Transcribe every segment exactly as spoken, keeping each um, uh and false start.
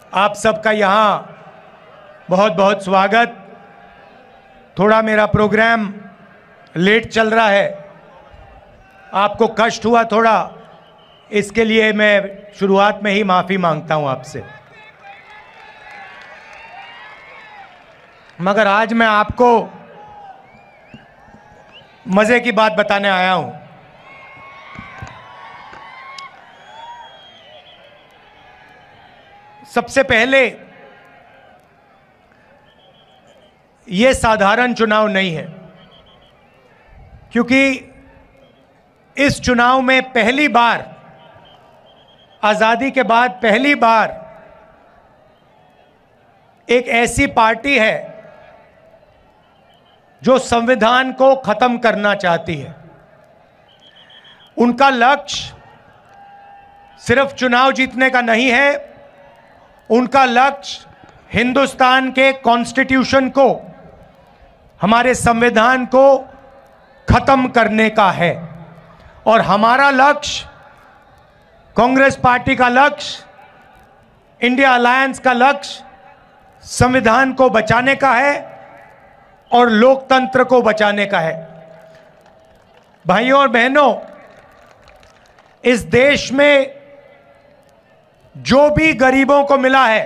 आप सबका यहाँ बहुत बहुत स्वागत। थोड़ा मेरा प्रोग्राम लेट चल रहा है, आपको कष्ट हुआ थोड़ा, इसके लिए मैं शुरुआत में ही माफ़ी मांगता हूँ आपसे। मगर आज मैं आपको मज़े की बात बताने आया हूँ। सबसे पहले, ये साधारण चुनाव नहीं है, क्योंकि इस चुनाव में पहली बार, आज़ादी के बाद पहली बार एक ऐसी पार्टी है जो संविधान को खत्म करना चाहती है। उनका लक्ष्य सिर्फ चुनाव जीतने का नहीं है, उनका लक्ष्य हिंदुस्तान के कॉन्स्टिट्यूशन को, हमारे संविधान को खत्म करने का है। और हमारा लक्ष्य, कांग्रेस पार्टी का लक्ष्य, इंडिया अलायंस का लक्ष्य संविधान को बचाने का है और लोकतंत्र को बचाने का है। भाइयों और बहनों, इस देश में जो भी गरीबों को मिला है,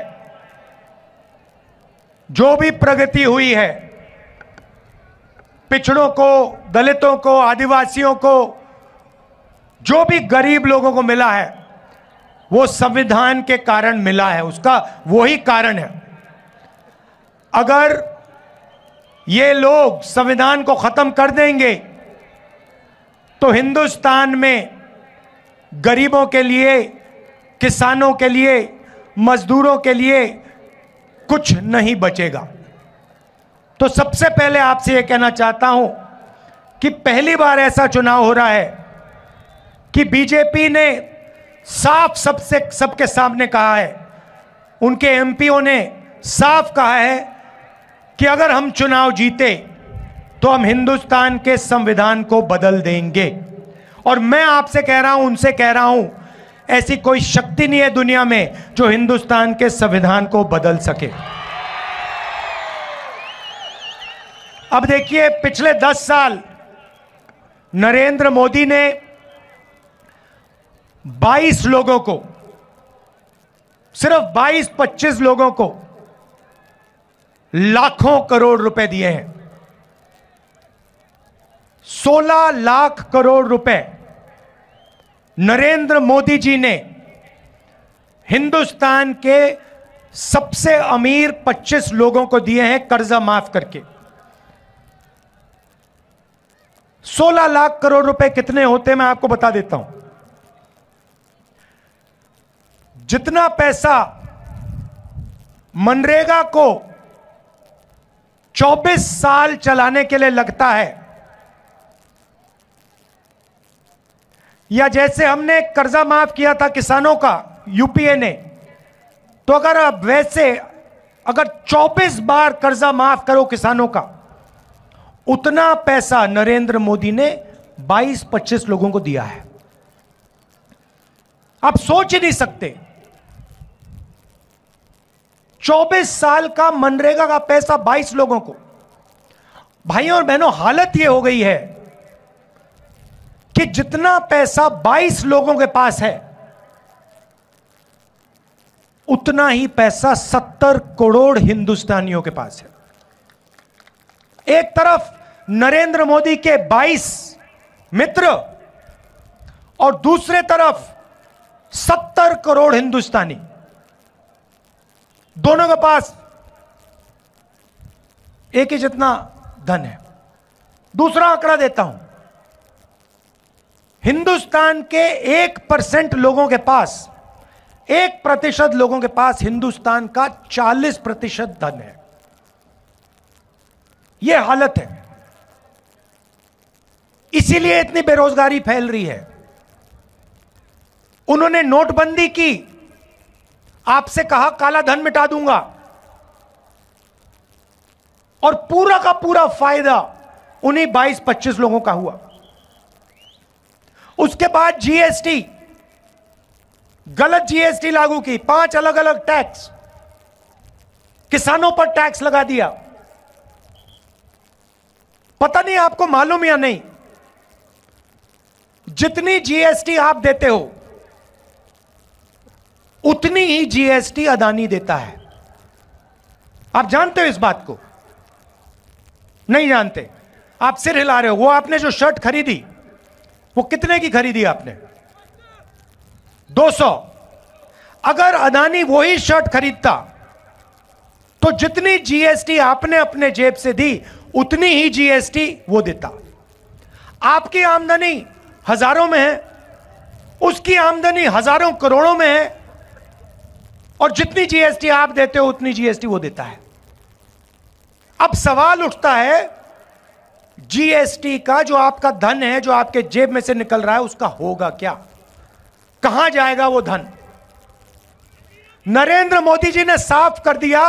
जो भी प्रगति हुई है, पिछड़ों को, दलितों को, आदिवासियों को, जो भी गरीब लोगों को मिला है, वो संविधान के कारण मिला है। उसका वही कारण है। अगर ये लोग संविधान को खत्म कर देंगे तो हिंदुस्तान में गरीबों के लिए, किसानों के लिए, मजदूरों के लिए कुछ नहीं बचेगा। तो सबसे पहले आपसे यह कहना चाहता हूं कि पहली बार ऐसा चुनाव हो रहा है कि बीजेपी ने साफ सबसे सबके सामने कहा है, उनके एमपीओ ने साफ कहा है कि अगर हम चुनाव जीते तो हम हिंदुस्तान के संविधान को बदल देंगे। और मैं आपसे कह रहा हूं, उनसे कह रहा हूं, ऐसी कोई शक्ति नहीं है दुनिया में जो हिंदुस्तान के संविधान को बदल सके। अब देखिए, पिछले दस साल नरेंद्र मोदी ने बाईस लोगों को, सिर्फ बाईस पच्चीस लोगों को लाखों करोड़ रुपए दिए हैं। सोलह लाख करोड़ रुपए नरेंद्र मोदी जी ने हिंदुस्तान के सबसे अमीर पच्चीस लोगों को दिए हैं कर्जा माफ करके। सोलह लाख करोड़ रुपए कितने होते, मैं आपको बता देता हूं। जितना पैसा मनरेगा को चौबीस साल चलाने के लिए लगता है, या जैसे हमने कर्जा माफ किया था किसानों का यूपीए ने, तो अगर आप वैसे अगर चौबीस बार कर्जा माफ करो किसानों का, उतना पैसा नरेंद्र मोदी ने बाईस पच्चीस लोगों को दिया है। आप सोच ही नहीं सकते, चौबीस साल का मनरेगा का पैसा बाईस लोगों को। भाइयों और बहनों, हालत यह हो गई है कि जितना पैसा बाईस लोगों के पास है, उतना ही पैसा सत्तर करोड़ हिंदुस्तानियों के पास है। एक तरफ नरेंद्र मोदी के बाईस मित्र और दूसरे तरफ सत्तर करोड़ हिंदुस्तानी, दोनों के पास एक ही जितना धन है। दूसरा आंकड़ा देता हूं, हिंदुस्तान के एक परसेंट लोगों के पास, एक प्रतिशत लोगों के पास हिंदुस्तान का चालीस प्रतिशत धन है। यह हालत है, इसीलिए इतनी बेरोजगारी फैल रही है। उन्होंने नोटबंदी की, आपसे कहा काला धन मिटा दूंगा, और पूरा का पूरा फायदा उन्हीं बाईस पच्चीस लोगों का हुआ। उसके बाद जीएसटी, गलत जीएसटी लागू की, पांच अलग अलग टैक्स, किसानों पर टैक्स लगा दिया। पता नहीं आपको मालूम या नहीं, जितनी जीएसटी आप देते हो उतनी ही जीएसटी अदानी देता है। आप जानते हो इस बात को? नहीं जानते? आप सिर हिला रहे हो। वो आपने जो शर्ट खरीदी वो कितने की खरीदी आपने? दो सौ। अगर अदानी वही शर्ट खरीदता तो जितनी जीएसटी आपने अपने जेब से दी उतनी ही जीएसटी वो देता। आपकी आमदनी हजारों में है, उसकी आमदनी हजारों करोड़ों में है, और जितनी जीएसटी आप देते हो उतनी जीएसटी वो देता है। अब सवाल उठता है, जीएसटी का जो आपका धन है, जो आपके जेब में से निकल रहा है, उसका होगा क्या? कहां जाएगा वो धन? नरेंद्र मोदी जी ने साफ कर दिया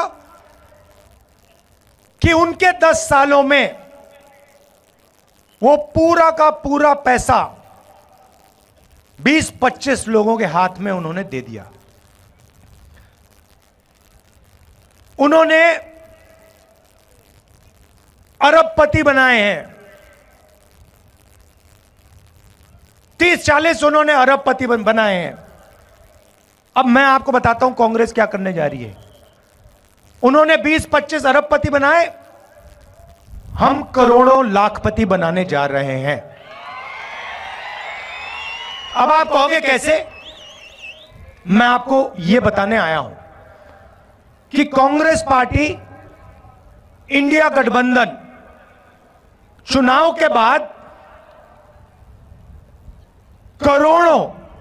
कि उनके दस सालों में वो पूरा का पूरा पैसा बीस पच्चीस लोगों के हाथ में उन्होंने दे दिया। उन्होंने अरबपति बनाए हैं, तीस चालीस उन्होंने अरबपति बनाए हैं। अब मैं आपको बताता हूं कांग्रेस क्या करने जा रही है। उन्होंने बीस पच्चीस अरबपति बनाए, हम करोड़ों लाखपति बनाने जा रहे हैं। अब आप कहोगे कैसे? मैं आपको यह बताने आया हूं कि कांग्रेस पार्टी इंडिया गठबंधन चुनाव के बाद करोड़ों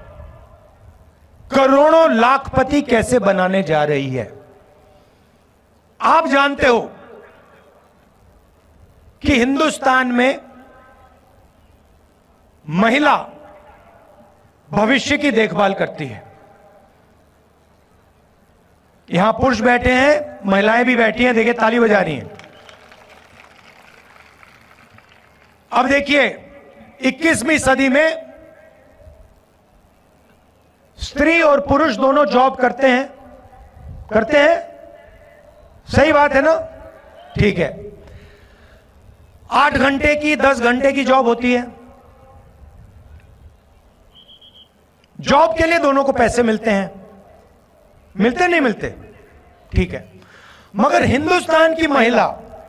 करोड़ों लाखपति कैसे बनाने जा रही है। आप जानते हो कि हिंदुस्तान में महिला भविष्य की देखभाल करती है। यहां पुरुष बैठे हैं, महिलाएं भी बैठी हैं, देखिए ताली बजा रही हैं। अब देखिए इक्कीसवीं सदी में स्त्री और पुरुष दोनों जॉब करते हैं, करते हैं, सही बात है ना? ठीक है, आठ घंटे की दस घंटे की जॉब होती है। जॉब के लिए दोनों को पैसे मिलते हैं, मिलते नहीं मिलते? ठीक है, मगर हिंदुस्तान की महिला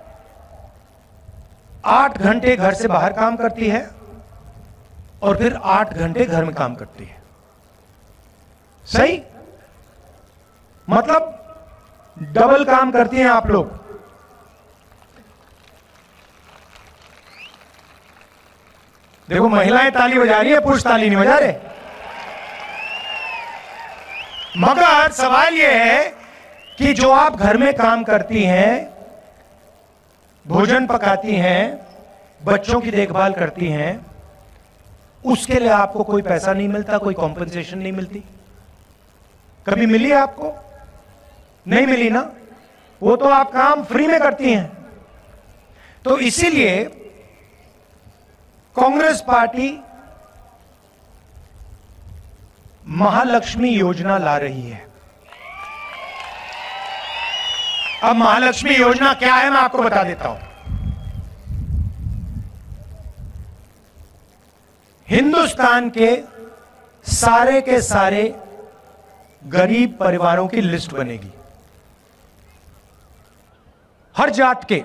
आठ घंटे घर से बाहर काम करती है और फिर आठ घंटे घर में काम करती है। सही? मतलब डबल काम करती हैं आप लोग। देखो महिलाएं ताली बजा रही है, पुरुष ताली नहीं बजा रहे। मगर सवाल यह है कि जो आप घर में काम करती हैं, भोजन पकाती हैं, बच्चों की देखभाल करती हैं, उसके लिए आपको कोई पैसा नहीं मिलता, कोई कॉम्पेंसेशन नहीं मिलती। कभी मिली है आपको? नहीं मिली ना? वो तो आप काम फ्री में करती हैं। तो इसीलिए कांग्रेस पार्टी महालक्ष्मी योजना ला रही है। अब महालक्ष्मी योजना क्या है मैं आपको बता देता हूं। हिंदुस्तान के सारे के सारे गरीब परिवारों की लिस्ट बनेगी, हर जात के,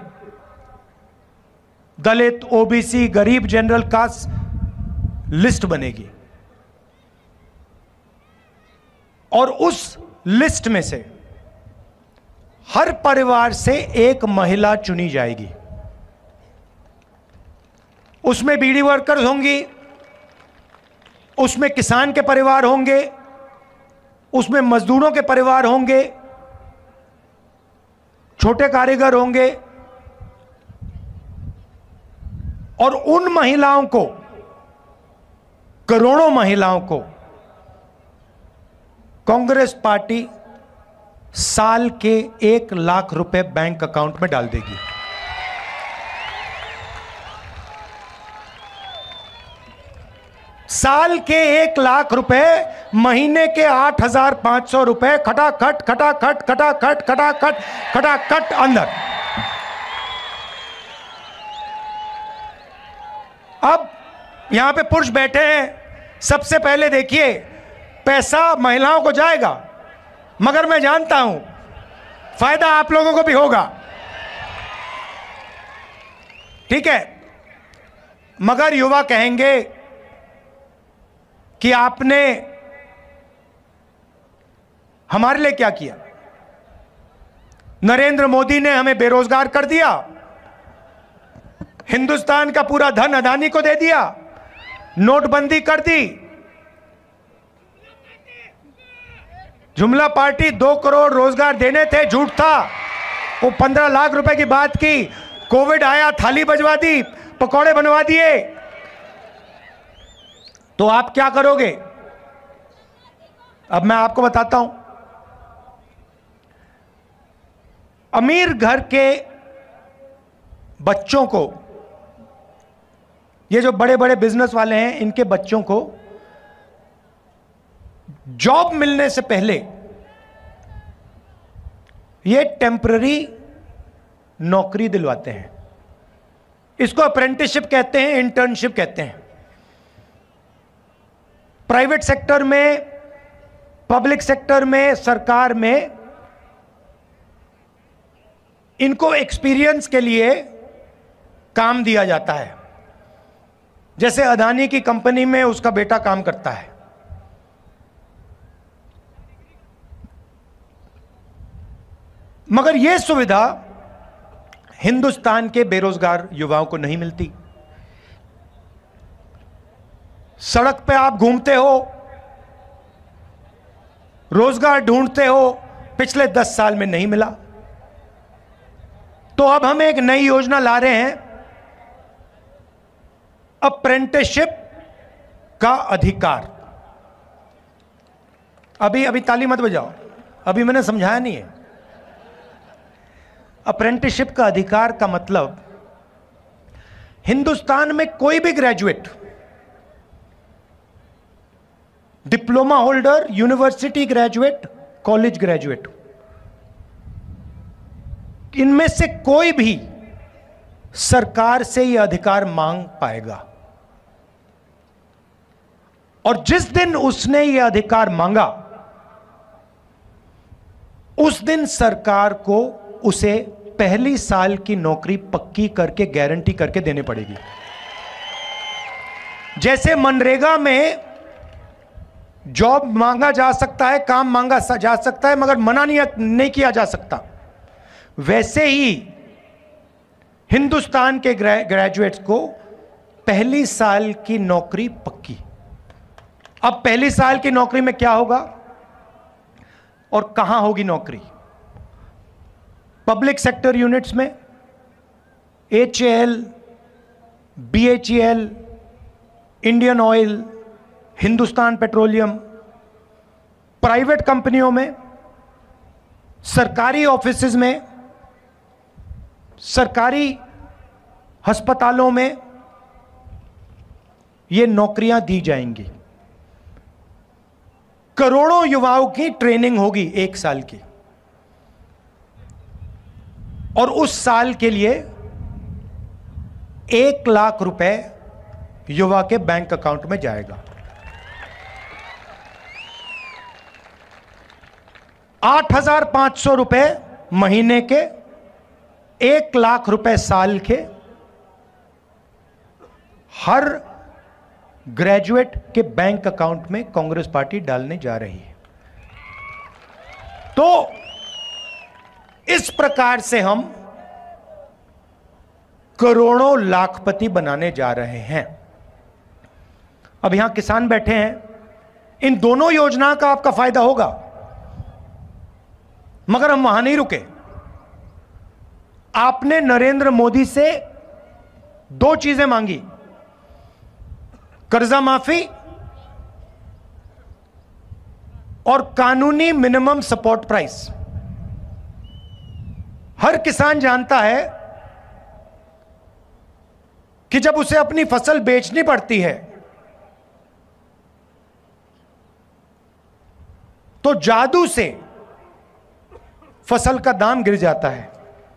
दलित, ओबीसी, गरीब, जनरल कास्ट लिस्ट बनेगी, और उस लिस्ट में से हर परिवार से एक महिला चुनी जाएगी। उसमें बीड़ी वर्कर्स होंगी, उसमें किसान के परिवार होंगे, उसमें मजदूरों के परिवार होंगे, छोटे कारीगर होंगे, और उन महिलाओं को, करोड़ों महिलाओं को कांग्रेस पार्टी साल के एक लाख रुपए बैंक अकाउंट में डाल देगी। साल के एक लाख रुपए, महीने के आठ हजार पांच सौ रुपए, खटाखट खटाखट खटाखट खटाखट खटाखट अंदर। अब यहां पे पुरुष बैठे हैं, सबसे पहले देखिए पैसा महिलाओं को जाएगा, मगर मैं जानता हूं फायदा आप लोगों को भी होगा, ठीक है। मगर युवा कहेंगे कि आपने हमारे लिए क्या किया? नरेंद्र मोदी ने हमें बेरोजगार कर दिया, हिंदुस्तान का पूरा धन अदानी को दे दिया, नोटबंदी कर दी, जुमला पार्टी दो करोड़ रोजगार देने थे, झूठ था, वो पंद्रह लाख रुपए की बात की, कोविड आया थाली बजवा दी, पकौड़े बनवा दिए। तो आप क्या करोगे? अब मैं आपको बताता हूं। अमीर घर के बच्चों को, ये जो बड़े बड़े बिजनेस वाले हैं, इनके बच्चों को जॉब मिलने से पहले ये टेम्पररी नौकरी दिलवाते हैं। इसको अप्रेंटिसशिप कहते हैं, इंटर्नशिप कहते हैं। प्राइवेट सेक्टर में, पब्लिक सेक्टर में, सरकार में इनको एक्सपीरियंस के लिए काम दिया जाता है। जैसे अदानी की कंपनी में उसका बेटा काम करता है। मगर यह सुविधा हिंदुस्तान के बेरोजगार युवाओं को नहीं मिलती। सड़क पे आप घूमते हो, रोजगार ढूंढते हो, पिछले दस साल में नहीं मिला। तो अब हम एक नई योजना ला रहे हैं, अप्रेंटिसशिप का अधिकार। अभी अभी ताली मत बजाओ, अभी मैंने समझाया नहीं है। अप्रेंटिसशिप का अधिकार का मतलब, हिंदुस्तान में कोई भी graduate, diploma holder, university graduate, college graduate, इनमें से कोई भी सरकार से यह अधिकार मांग पाएगा। और जिस दिन उसने यह अधिकार मांगा, उस दिन सरकार को उसे पहली साल की नौकरी पक्की करके, गारंटी करके देनी पड़ेगी। जैसे मनरेगा में जॉब मांगा जा सकता है, काम मांगा जा सकता है, मगर मना नहीं, नहीं किया जा सकता, वैसे ही हिंदुस्तान के ग्रे, ग्रेजुएट्स को पहली साल की नौकरी पक्की। अब पहली साल की नौकरी में क्या होगा और कहां होगी नौकरी? पब्लिक सेक्टर यूनिट्स में, H A L, B H E L, Indian oil, Hindustan petroleum, private कंपनियों में, सरकारी ऑफिसेज में, सरकारी अस्पतालों में ये नौकरियां दी जाएंगी। करोड़ों युवाओं की ट्रेनिंग होगी एक साल की, और उस साल के लिए एक लाख रुपए युवा के बैंक अकाउंट में जाएगा। आठ हजार पांच सौ रुपए महीने के, एक लाख रुपए साल के, हर ग्रेजुएट के बैंक अकाउंट में कांग्रेस पार्टी डालने जा रही है। तो इस प्रकार से हम करोड़ों लाखपति बनाने जा रहे हैं। अब यहां किसान बैठे हैं, इन दोनों योजना का आपका फायदा होगा, मगर हम वहां नहीं रुके। आपने नरेंद्र मोदी से दो चीजें मांगी, कर्जा माफी और कानूनी मिनिमम सपोर्ट प्राइस। हर किसान जानता है कि जब उसे अपनी फसल बेचनी पड़ती है तो जादू से फसल का दाम गिर जाता है,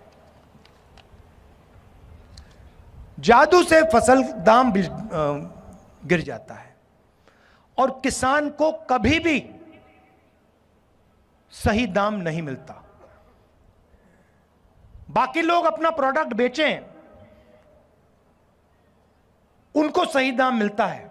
जादू से फसल दाम गिर जाता है और किसान को कभी भी सही दाम नहीं मिलता। बाकी लोग अपना प्रोडक्ट बेचें, उनको सही दाम मिलता है।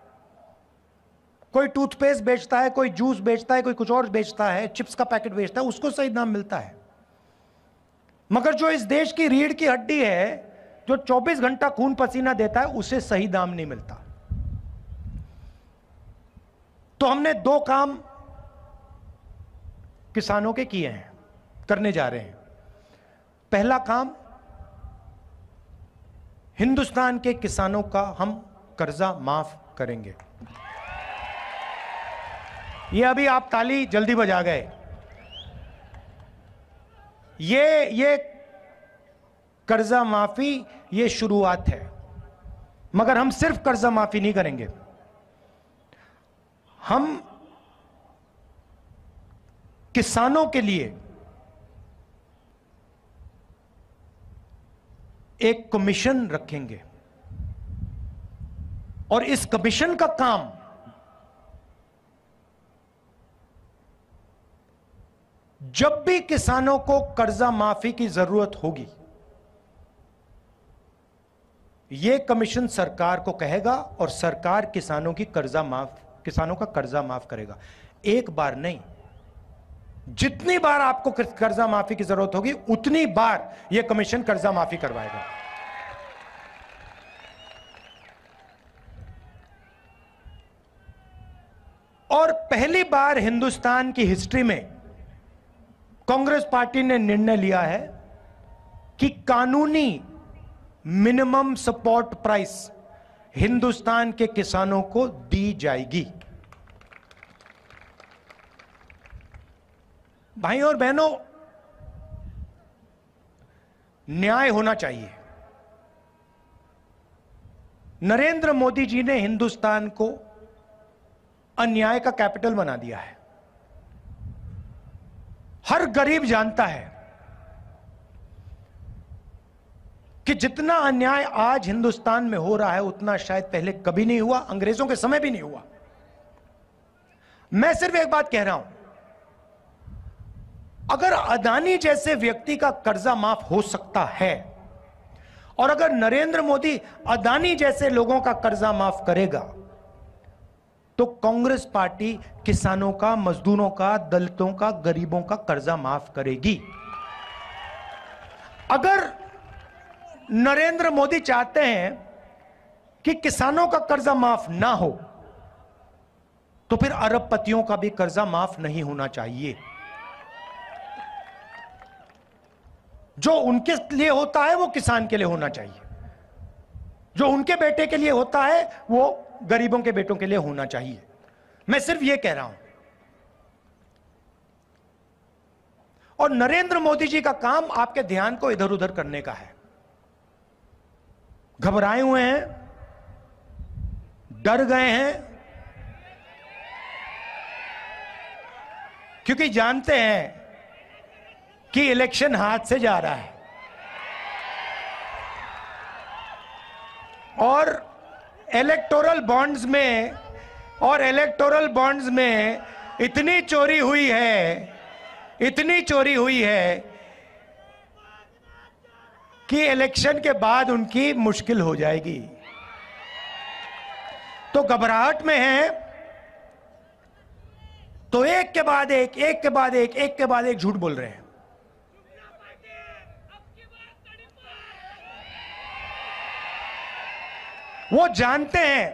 कोई टूथपेस्ट बेचता है, कोई जूस बेचता है, कोई कुछ और बेचता है, चिप्स का पैकेट बेचता है, उसको सही दाम मिलता है। मगर जो इस देश की रीढ़ की हड्डी है, जो चौबीस घंटा खून पसीना देता है, उसे सही दाम नहीं मिलता। तो हमने दो काम किसानों के किए हैं, करने जा रहे हैं। पहला काम, हिंदुस्तान के किसानों का हम कर्जा माफ करेंगे। ये अभी आप ताली जल्दी बजा गए, ये ये कर्जा माफी ये शुरुआत है, मगर हम सिर्फ कर्जा माफी नहीं करेंगे। हम किसानों के लिए एक कमीशन रखेंगे और इस कमीशन का काम जब भी किसानों को कर्जा माफी की जरूरत होगी, यह कमीशन सरकार को कहेगा और सरकार किसानों की कर्जा माफ किसानों का कर्जा माफ करेगा। एक बार नहीं, जितनी बार आपको कर्जा माफी की जरूरत होगी उतनी बार यह कमीशन कर्जा माफी करवाएगा। और पहली बार हिंदुस्तान की हिस्ट्री में कांग्रेस पार्टी ने निर्णय लिया है कि कानूनी मिनिमम सपोर्ट प्राइस हिंदुस्तान के किसानों को दी जाएगी। भाइयों और बहनों, न्याय होना चाहिए। नरेंद्र मोदी जी ने हिंदुस्तान को अन्याय का कैपिटल बना दिया है। हर गरीब जानता है कि जितना अन्याय आज हिंदुस्तान में हो रहा है उतना शायद पहले कभी नहीं हुआ, अंग्रेजों के समय भी नहीं हुआ। मैं सिर्फ एक बात कह रहा हूं, अगर अदानी जैसे व्यक्ति का कर्जा माफ हो सकता है और अगर नरेंद्र मोदी अदानी जैसे लोगों का कर्जा माफ करेगा, तो कांग्रेस पार्टी किसानों का, मजदूरों का, दलितों का, गरीबों का कर्जा माफ करेगी। अगर नरेंद्र मोदी चाहते हैं कि किसानों का कर्जा माफ ना हो, तो फिर अरबपतियों का भी कर्जा माफ नहीं होना चाहिए। जो उनके लिए होता है वो किसान के लिए होना चाहिए, जो उनके बेटे के लिए होता है वो गरीबों के बेटों के लिए होना चाहिए। मैं सिर्फ ये कह रहा हूं। और नरेंद्र मोदी जी का काम आपके ध्यान को इधर उधर करने का है। घबराए हुए हैं, डर गए हैं, क्योंकि जानते हैं कि इलेक्शन हाथ से जा रहा है और इलेक्टोरल बॉन्ड्स में और इलेक्टोरल बॉन्ड्स में इतनी चोरी हुई है, इतनी चोरी हुई है कि इलेक्शन के बाद उनकी मुश्किल हो जाएगी। तो घबराहट में है, तो एक के बाद एक, एक के बाद एक, एक के बाद एक झूठ बोल रहे हैं। वो जानते हैं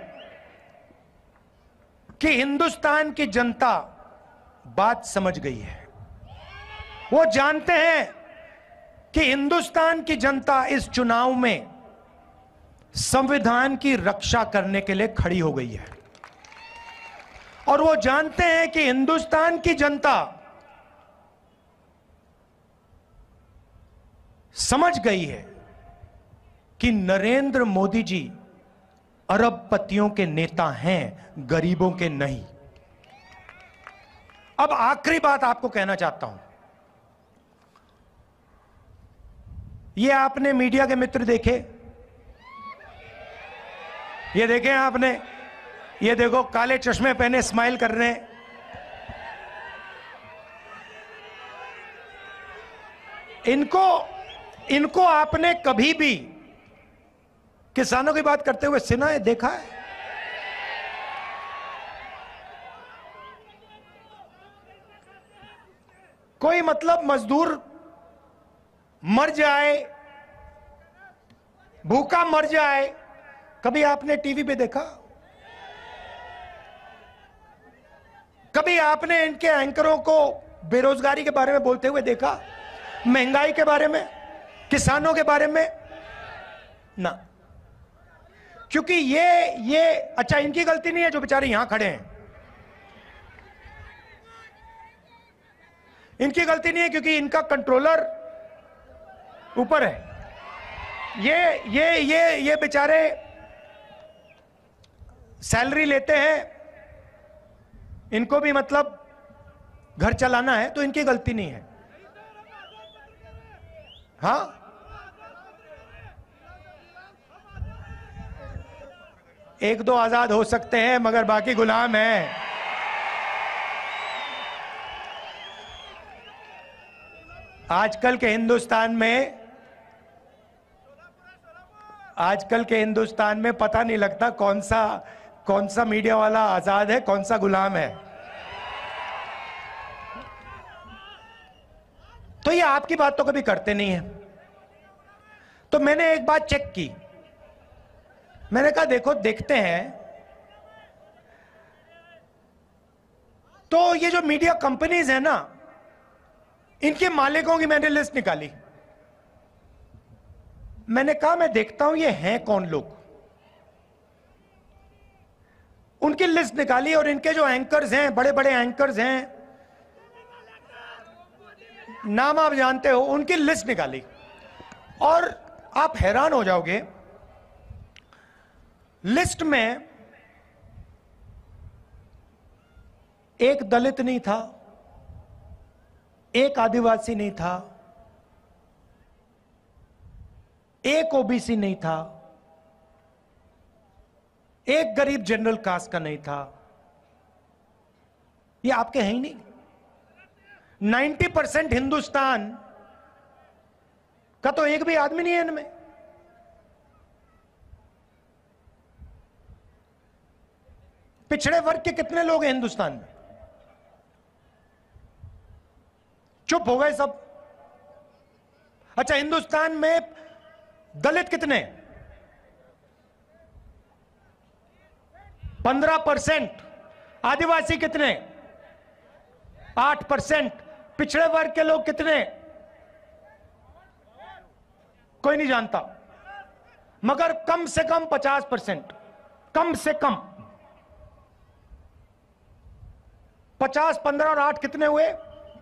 कि हिंदुस्तान की जनता बात समझ गई है। वो जानते हैं कि हिंदुस्तान की जनता इस चुनाव में संविधान की रक्षा करने के लिए खड़ी हो गई है। और वो जानते हैं कि हिंदुस्तान की जनता समझ गई है कि नरेंद्र मोदी जी अरबपतियों के नेता हैं, गरीबों के नहीं। अब आखिरी बात आपको कहना चाहता हूं, ये आपने मीडिया के मित्र देखे, ये देखे आपने, ये देखो काले चश्मे पहने स्माइल कर रहे हैं। इनको इनको आपने कभी भी किसानों की बात करते हुए सुना है, देखा है? कोई मतलब मजदूर मर जाए, भूखा मर जाए, कभी आपने टीवी पे देखा? कभी आपने इनके एंकरों को बेरोजगारी के बारे में बोलते हुए देखा? महंगाई के बारे में, किसानों के बारे में? ना। क्योंकि ये ये अच्छा, इनकी गलती नहीं है जो बेचारे यहां खड़े हैं, इनकी गलती नहीं है क्योंकि इनका कंट्रोलर ऊपर है। ये ये ये ये बेचारे सैलरी लेते हैं, इनको भी मतलब घर चलाना है, तो इनकी गलती नहीं है। हाँ, एक दो आजाद हो सकते हैं मगर बाकी गुलाम हैं। आजकल के हिंदुस्तान में आजकल के हिंदुस्तान में पता नहीं लगता कौन सा कौन सा मीडिया वाला आजाद है, कौन सा गुलाम है। तो ये आपकी बात तो कभी करते नहीं है। तो मैंने एक बात चेक की, मैंने कहा देखो देखते हैं, तो ये जो मीडिया कंपनीज है ना, इनके मालिकों की मैंने लिस्ट निकाली। मैंने कहा मैं देखता हूं ये हैं कौन लोग। उनकी लिस्ट निकाली और इनके जो एंकर्स हैं, बड़े बड़े एंकर्स हैं, नाम आप जानते हो, उनकी लिस्ट निकाली और आप हैरान हो जाओगे। लिस्ट में एक दलित नहीं था, एक आदिवासी नहीं था, एक ओबीसी नहीं था, एक गरीब जनरल कास्ट का नहीं था। ये आपके हैं ही नहीं। नब्बे परसेंट हिंदुस्तान का तो एक भी आदमी नहीं है इनमें। पिछड़े वर्ग के कितने लोग हैं हिंदुस्तान में? चुप हो गए सब। अच्छा, हिंदुस्तान में दलित कितने? पंद्रह परसेंट। आदिवासी कितने? आठ परसेंट। पिछड़े वर्ग के लोग कितने? कोई नहीं जानता, मगर कम से कम पचास परसेंट। कम से कम पचास, पंद्रह और आठ कितने हुए?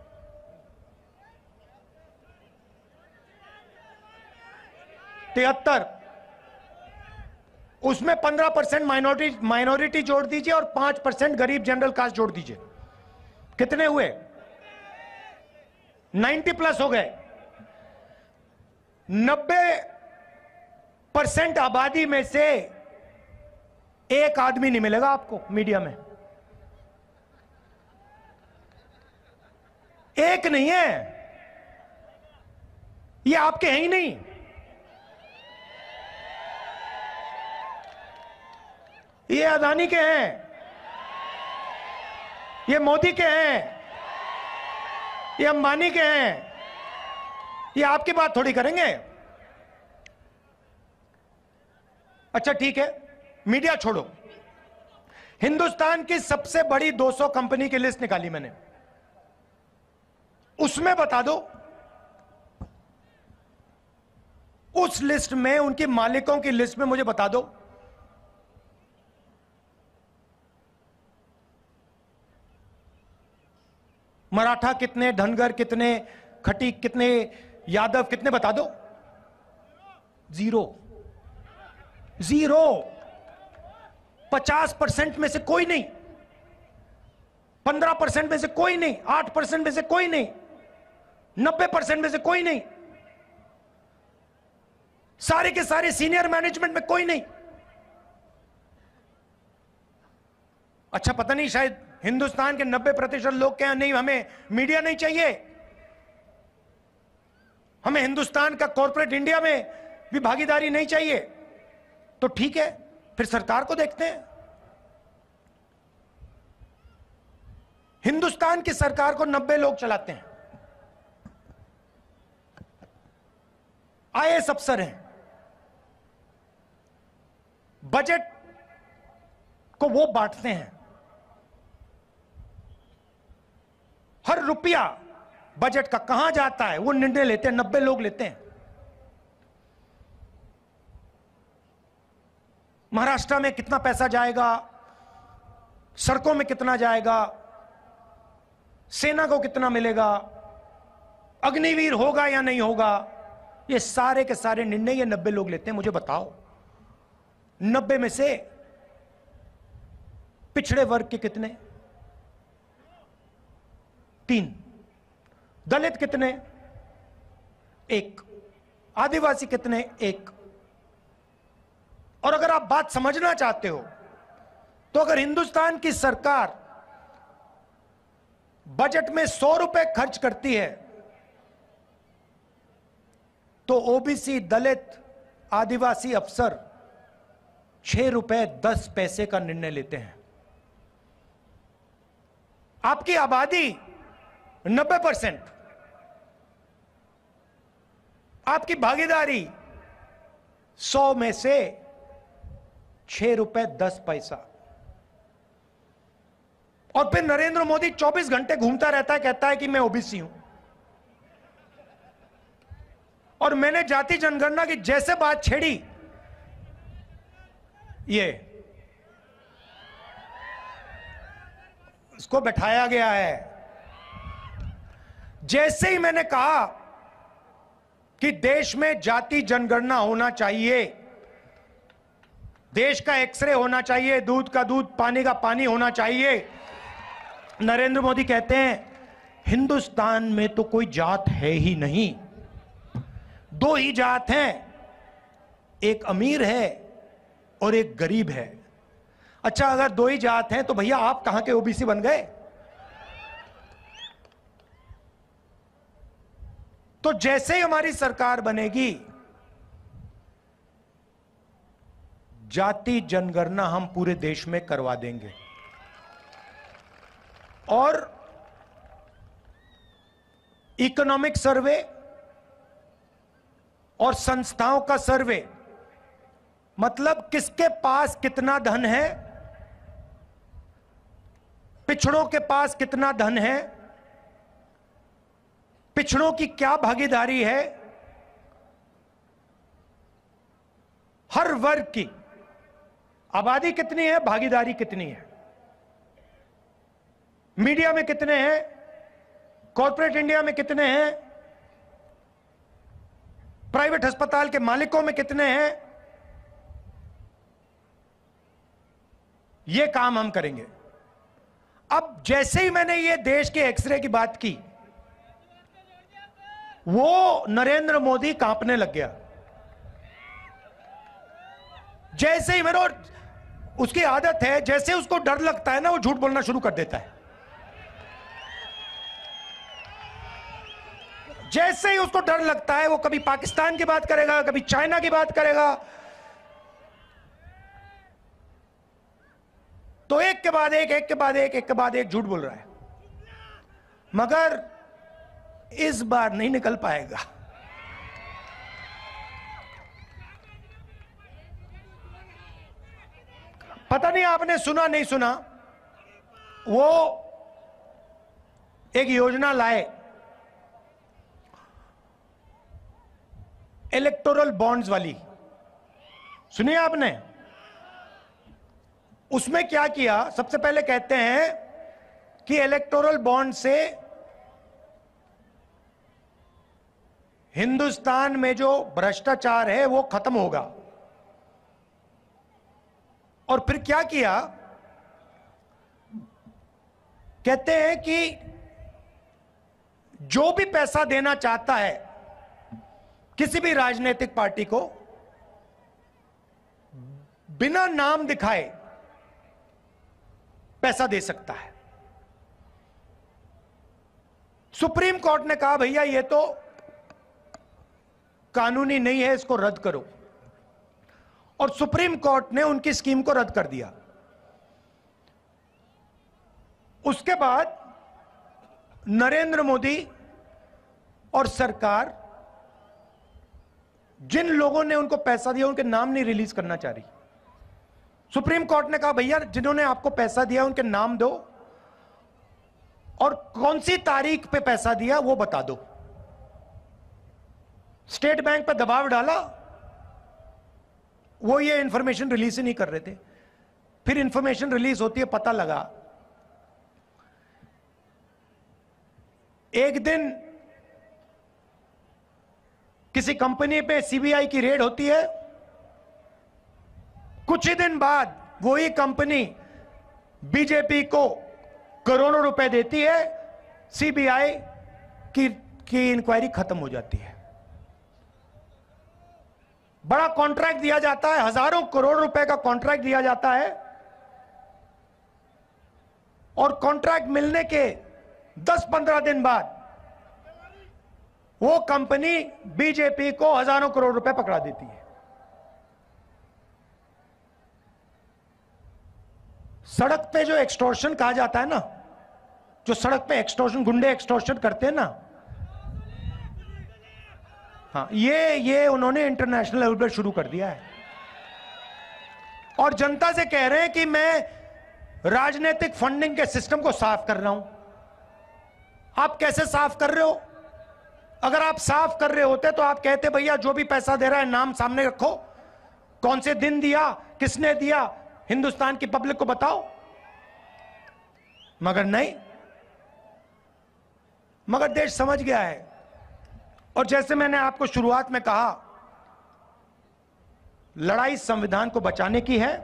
तिहत्तर। उसमें पंद्रह परसेंट माइनॉरिटी माइनॉरिटी जोड़ दीजिए और पांच परसेंट गरीब जनरल कास्ट जोड़ दीजिए, कितने हुए? नब्बे प्लस हो गए। नब्बे परसेंट आबादी में से एक आदमी नहीं मिलेगा आपको मीडिया में। एक नहीं है, ये आपके हैं ही नहीं। ये अदानी के हैं, ये मोदी के हैं, ये अंबानी के हैं। ये आपकी बात थोड़ी करेंगे। अच्छा ठीक है, मीडिया छोड़ो। हिंदुस्तान की सबसे बड़ी दो सौ कंपनी की लिस्ट निकाली मैंने, उसमें बता दो, उस लिस्ट में, उनके मालिकों की लिस्ट में मुझे बता दो मराठा कितने, धनगर कितने, खटीक कितने, यादव कितने, बता दो। जीरो। जीरो। पचास परसेंट में से कोई नहीं। पंद्रह परसेंट में से कोई नहीं, आठ परसेंट में से कोई नहीं, नब्बे परसेंट में से कोई नहीं, सारे के सारे सीनियर मैनेजमेंट में कोई नहीं। अच्छा, पता नहीं, शायद हिंदुस्तान के नब्बे प्रतिशत लोग क्या, नहीं हमें मीडिया नहीं चाहिए, हमें हिंदुस्तान का कॉर्पोरेट इंडिया में भी भागीदारी नहीं चाहिए। तो ठीक है, फिर सरकार को देखते हैं। हिंदुस्तान की सरकार को नब्बे लोग चलाते हैं, आईएएस अफसर हैं, बजट को वो बांटते हैं, हर रुपया बजट का कहां जाता है वो निर्णय लेते हैं, नब्बे लोग लेते हैं। महाराष्ट्र में कितना पैसा जाएगा, सड़कों में कितना जाएगा, सेना को कितना मिलेगा, अग्निवीर होगा या नहीं होगा, ये सारे के सारे निर्णय ये नब्बे लोग लेते हैं। मुझे बताओ, नब्बे में से पिछड़े वर्ग के कितने? तीन। दलित कितने? एक। आदिवासी कितने? एक। और अगर आप बात समझना चाहते हो तो अगर हिंदुस्तान की सरकार बजट में सौ रुपए खर्च करती है तो ओबीसी, दलित, आदिवासी अफसर छह रुपए दस पैसे का निर्णय लेते हैं। आपकी आबादी नब्बे परसेंट, आपकी भागीदारी सौ में से छह रुपए दस पैसा। और फिर नरेंद्र मोदी चौबीस घंटे घूमता रहता है, कहता है कि मैं ओबीसी हूं। और मैंने जाति जनगणना की जैसे बात छेड़ी, ये इसको बैठाया गया है। जैसे ही मैंने कहा कि देश में जाति जनगणना होना चाहिए, देश का एक्सरे होना चाहिए, दूध का दूध, पानी का पानी होना चाहिए, नरेंद्र मोदी कहते हैं हिंदुस्तान में तो कोई जात है ही नहीं, दो ही जात हैं, एक अमीर है और एक गरीब है। अच्छा, अगर दो ही जात हैं तो भैया आप कहां के ओबीसी बन गए? तो जैसे ही हमारी सरकार बनेगी, जाति जनगणना हम पूरे देश में करवा देंगे। और इकोनॉमिक सर्वे और संस्थाओं का सर्वे, मतलब किसके पास कितना धन है, पिछड़ों के पास कितना धन है, पिछड़ों की क्या भागीदारी है, हर वर्ग की आबादी कितनी है, भागीदारी कितनी है, मीडिया में कितने हैं, कॉर्पोरेट इंडिया में कितने हैं, प्राइवेट अस्पताल के मालिकों में कितने हैं, यह काम हम करेंगे। अब जैसे ही मैंने ये देश के एक्सरे की बात की, वो नरेंद्र मोदी कांपने लग गया। जैसे ही मेरे, उसकी आदत है, जैसे उसको डर लगता है ना, वो झूठ बोलना शुरू कर देता है। जैसे ही उसको डर लगता है, वो कभी पाकिस्तान की बात करेगा, कभी चाइना की बात करेगा। तो एक के बाद एक, एक के बाद एक, एक के बाद एक झूठ बोल रहा है, मगर इस बार नहीं निकल पाएगा। पता नहीं आपने सुना नहीं सुना, वो एक योजना लाए, इलेक्टोरल बॉन्ड्स वाली, सुनिए आपने? उसमें क्या किया, सबसे पहले कहते हैं कि इलेक्टोरल बॉन्ड से हिंदुस्तान में जो भ्रष्टाचार है वो खत्म होगा। और फिर क्या किया कहते हैं कि जो भी पैसा देना चाहता है किसी भी राजनीतिक पार्टी को, बिना नाम दिखाए पैसा दे सकता है। सुप्रीम कोर्ट ने कहा भैया ये तो कानूनी नहीं है, इसको रद्द करो, और सुप्रीम कोर्ट ने उनकी स्कीम को रद्द कर दिया। उसके बाद नरेंद्र मोदी और सरकार जिन लोगों ने उनको पैसा दिया उनके नाम नहीं रिलीज करना चाह रही। सुप्रीम कोर्ट ने कहा भैया जिन्होंने आपको पैसा दिया उनके नाम दो और कौन सी तारीख पे पैसा दिया वो बता दो। स्टेट बैंक पर दबाव डाला, वो ये इंफॉर्मेशन रिलीज ही नहीं कर रहे थे। फिर इंफॉर्मेशन रिलीज होती है, पता लगा एक दिन किसी कंपनी पे सीबीआई की रेड होती है, कुछ ही दिन बाद वही कंपनी बीजेपी को करोड़ों रुपए देती है, सीबीआई की की इंक्वायरी खत्म हो जाती है। बड़ा कॉन्ट्रैक्ट दिया जाता है, हजारों करोड़ रुपए का कॉन्ट्रैक्ट दिया जाता है, और कॉन्ट्रैक्ट मिलने के दस पंद्रह दिन बाद वो कंपनी बीजेपी को हजारों करोड़ रुपए पकड़ा देती है। सड़क पे जो एक्सटॉर्शन कहा जाता है ना, जो सड़क पे एक्सटॉर्शन, गुंडे एक्सटॉर्शन करते हैं ना, हाँ, ये ये उन्होंने इंटरनेशनल लेवल पर शुरू कर दिया है। और जनता से कह रहे हैं कि मैं राजनीतिक फंडिंग के सिस्टम को साफ कर रहा हूं। आप कैसे साफ कर रहे हो? अगर आप साफ कर रहे होते तो आप कहते भैया जो भी पैसा दे रहा है नाम सामने रखो, कौन से दिन दिया, किसने दिया, हिंदुस्तान की पब्लिक को बताओ। मगर नहीं, मगर देश समझ गया है। और जैसे मैंने आपको शुरुआत में कहा, लड़ाई संविधान को बचाने की है,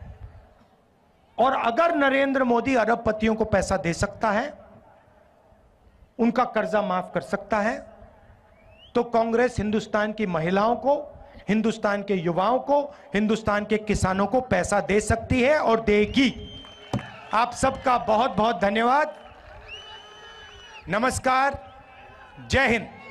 और अगर नरेंद्र मोदी अरबपतियों को पैसा दे सकता है, उनका कर्जा माफ कर सकता है, तो कांग्रेस हिंदुस्तान की महिलाओं को, हिंदुस्तान के युवाओं को, हिंदुस्तान के किसानों को पैसा दे सकती है और देगी। आप सबका बहुत बहुत धन्यवाद। नमस्कार, जय हिंद।